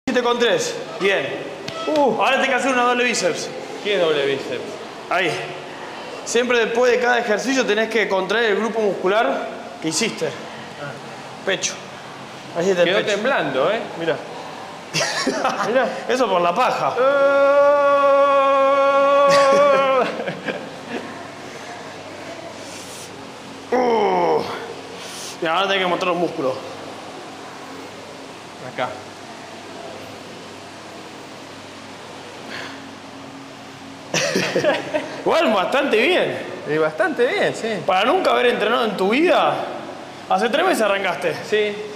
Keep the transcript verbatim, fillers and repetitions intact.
Hiciste con tres. Bien. Uh, ahora tenés que hacer una doble bíceps. ¿Qué es doble bíceps? Ahí. Siempre después de cada ejercicio tenés que contraer el grupo muscular que hiciste. Ah. Pecho. Ahí está el Quedó pecho. temblando, ¿eh? Mirá. Mirá. Eso por la paja. uh. Y ahora tenés que mostrar los músculos. Acá. Igual bastante bien. Y bastante bien, sí. Para nunca haber entrenado en tu vida, hace tres meses arrancaste. Sí.